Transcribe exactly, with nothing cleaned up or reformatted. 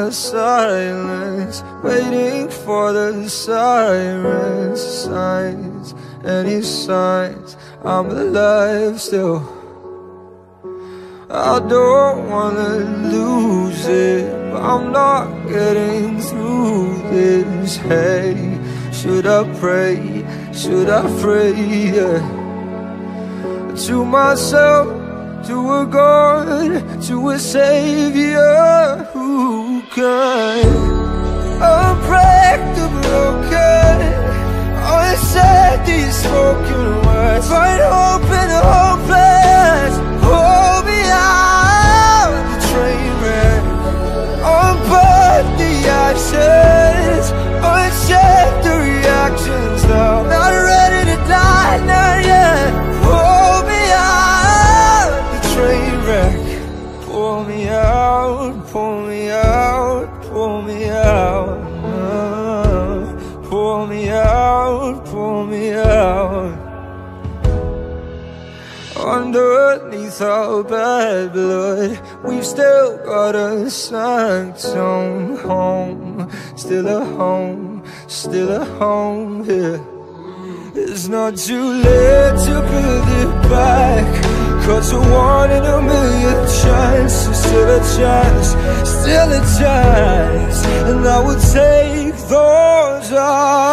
the silence, waiting for the sirens, signs, any signs I'm alive still. I don't wanna lose it, but I'm not getting through this. Hey, should I pray, should I pray, yeah, to myself, to a God, to a Savior who can unbreak the broken, unsaid these spoken words, find hope in the hopeless, hold me out the train wreck, unburn the ashes, uncheck the reactions now, not ready to die, not yet, hold me out the train wreck, pull me out, pull me out, pull me out, uh, pull me out, pull me out. Underneath our bad blood, we've still got a sanctum home, still a home, still a home here. It's not too late to build it back, cause a one in a million chance, still a chance, still a chance, and I would take those odds.